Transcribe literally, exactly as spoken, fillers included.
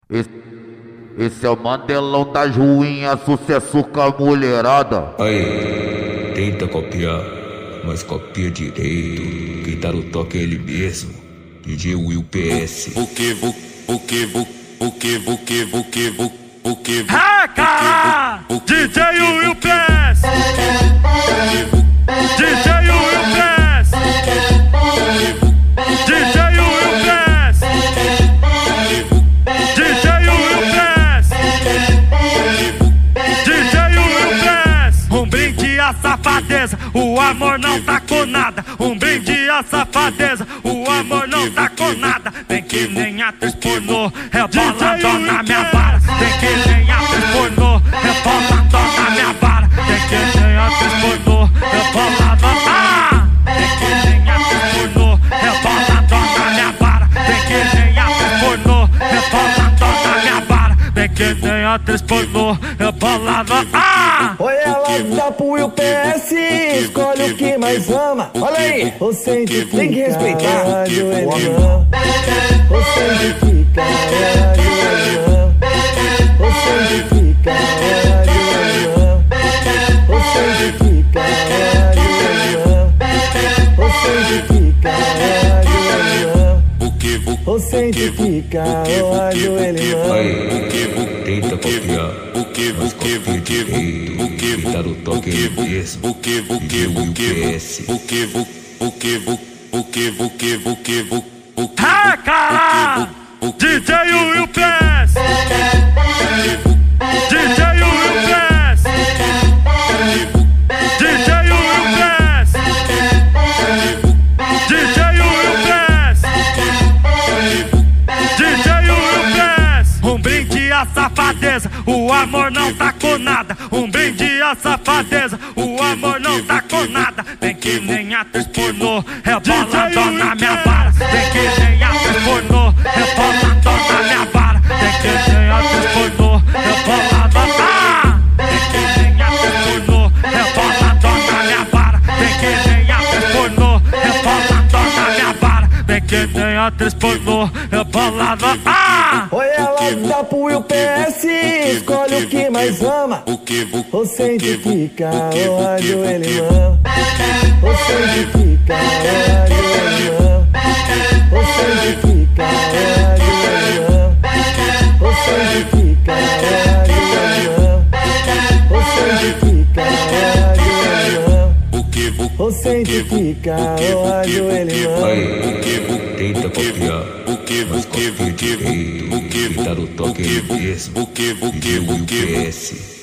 Esse, esse é o Mandelão das ruinhas, sucesso com a mulherada. Aí, tenta copiar, mas copia direito. Quem tá no toque é ele mesmo, D J Will P S. O que, o que, o que, o que, o que, o que, o que, Raca! D J Will P S! D J Will P S! D J Will P S! D J Will P S! D J Will P S! Um brinde à safadeza, o amor não tá com nada. Um brinde à safadeza, o amor não tá com nada. Vem que nem atriz pornô, reboladão na minha vara. Vem que nem atriz pornô, reboladão na minha vara. Vem que nem atriz pornô, reboladão. Ah! Vem que nem atriz pornô, reboladão na minha vara. Vem que nem atriz pornô, reboladão na minha vara. Vem que nem atriz pornô, reboladão. Ah! Oi, ela dá pro Will P S, escolhe o que mais ama. Olha aí, você tem que respeitar. Você fica, você fica, você fica, você fica, você fica, ódio ele não. Aí, tenta copiar, mas copia direito. Quem tá no toque é ele mesmo, D J Will P S. Raca! D J Will P S! D J Will P S! D J Will P S! D J Will P S! D J Will P S! Um brinde à safadeza, o amor não tá com nada. Um brinde à safadeza, o amor não tá com nada. Vem que nem atriz pornô, reboladão na minha vara. Vem que nem atriz pornô, reboladão na minha vara. Vem que nem atriz pornô, reboladão. Ah! Vem que nem atriz pornô, reboladão na minha vara. Vem que nem atriz pornô, reboladão na minha vara. Vem que nem atriz pornô, reboladão. Ah! Oi, ela dá pro Will P S, escolhe o que mais ama. Você fica, ódio ele não. Você fica, ódio ele não. Você fica, ódio ele não. Você fica, ódio ele não. Você fica, ódio ele não. Você fica, ódio ele não. Aí, tenta copiar, mas copia direito. Quem tá no toque é ele mesmo, D J Will P S.